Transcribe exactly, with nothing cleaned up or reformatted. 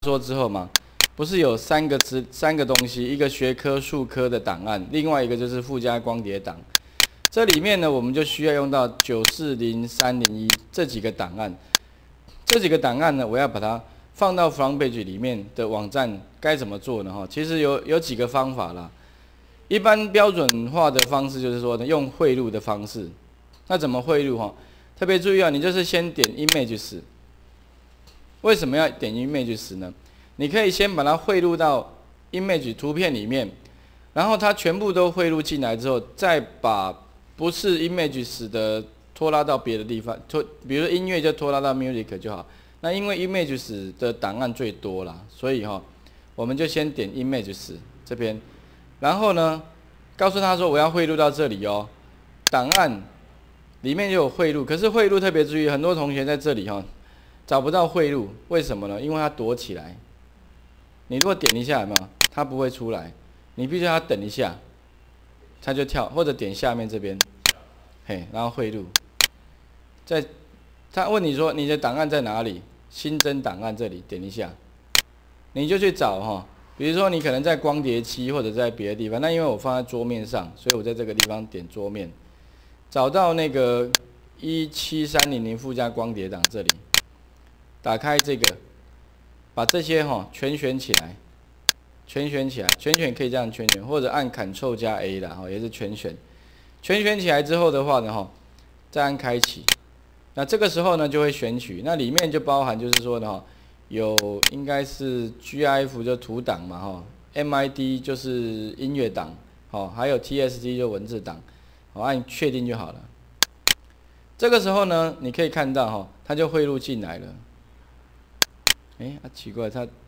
说之后嘛，不是有三个资三个东西，一个学科数科的档案，另外一个就是附加光碟档。这里面呢，我们就需要用到九四零三零一这几个档案。这几个档案呢，我要把它放到 front page 里面的网站该怎么做呢？哈，其实有有几个方法啦。一般标准化的方式就是说呢，用汇入的方式。那怎么汇入哈？特别注意啊，你就是先点 images。为什么要点 images 呢？你可以先把它汇入到 image 图片里面，然后它全部都汇入进来之后，再把不是 images 的拖拉到别的地方，拖，比如说音乐就拖拉到 music 就好。那因为 images 的档案最多啦，所以哈，我们就先点 images 这边，然后呢，告诉他说我要汇入到这里哦，档案里面就有汇入，可是汇入特别注意，很多同学在这里哈找不到汇入，为什么呢？因为它躲起来。你如果点一下有没有？它不会出来，你必须要等一下，它就跳，或者点下面这边，嘿，然后汇入。在他问你说你的档案在哪里？新增档案这里点一下，你就去找哈。比如说你可能在光碟期或者在别的地方，那因为我放在桌面上，所以我在这个地方点桌面，找到那个一七三零零附加光碟档这里，打开这个。把这些哈全选起来，全选起来，全选可以这样全选，或者按 Ctrl 加 A 啦，哈，也是全选。全选起来之后的话呢，哈，再按开启。那这个时候呢，就会选取，那里面就包含就是说呢，哈，有应该是 G I F 就图档嘛，哈 ，M I D 就是音乐档，好，还有 T S D 就文字档，好，按确定就好了。这个时候呢，你可以看到哈，它就汇入进来了。哎、欸，啊，奇怪，它